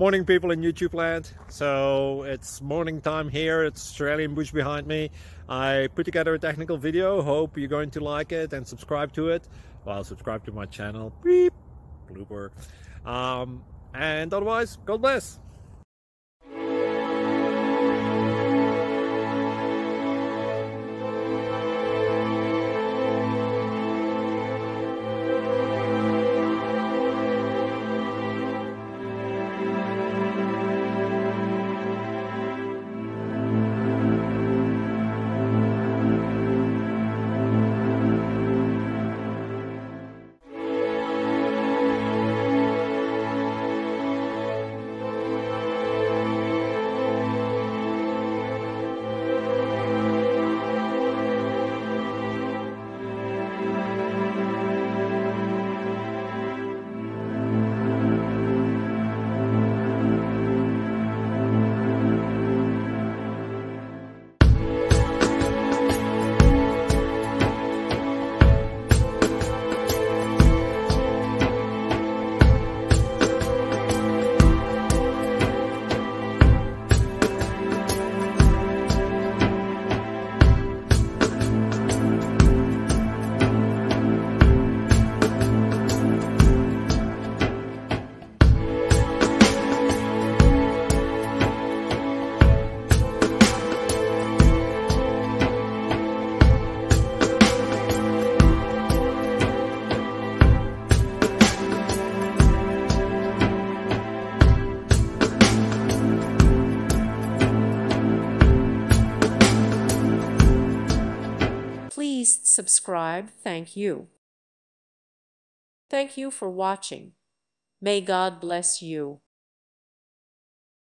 Morning, people in YouTube land. So it's morning time here. It's Australian bush behind me. I put together a technical video. Hope you're going to like it and subscribe to it. Well, subscribe to my channel. Beep. Blooper. And otherwise, God bless. Please subscribe. Thank you. Thank you for watching. May God bless you.